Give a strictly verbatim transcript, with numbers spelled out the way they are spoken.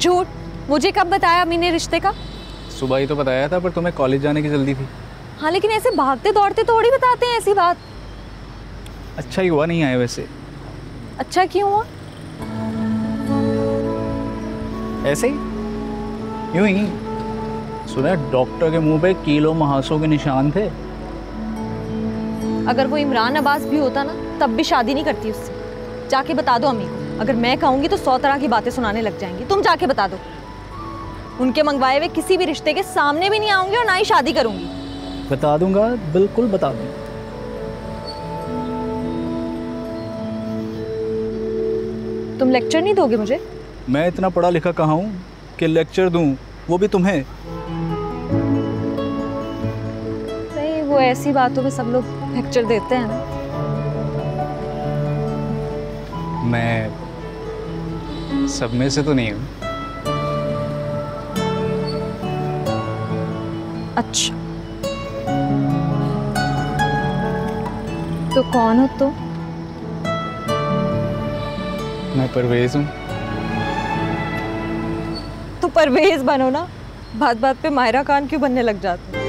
झूठ। मुझे कब बताया अम्मी ने रिश्ते का? सुबह ही तो बताया था, पर तुम्हें कॉलेज जाने की जल्दी थी। हाँ लेकिन ऐसे भागते दौड़ते थोड़ी बताते हैं ऐसी बात। अच्छा ही हुआ नहीं आए वैसे। अच्छा क्यों हुआ? ऐसे ही, यूं ही। सुना डॉक्टर के मुंह पे कीलों महासों के निशान थे। अगर वो इमरान अब्बास भी होता ना तब भी शादी नहीं करती उससे। जाके बता दो अम्मी को। अगर मैं कहूंगी तो सौ तरह की बातें सुनाने लग जाएंगी। तुम जाके बता दो। उनके मंगवाए हुए किसी भी रिश्ते के सामने भी नहीं आऊंगी और ना ही शादी करूंगी। बता दूंगा, बिल्कुल बता दूंगा। तुम लेक्चर नहीं दोगे मुझे? मैं इतना पढ़ा लिखा कहाँ हूँ कि लेक्चर दूं, वो भी तुम्हें। नहीं, वो ऐसी बातों में सब लोग लेक्चर देते हैं ना। मैं सब में से तो नहीं हूँ। अच्छा, तो कौन हो तुम? मैं परवेज हूँ। तो परवेज बनो ना। बात बात पे मायरा खान क्यों बनने लग जाते हो?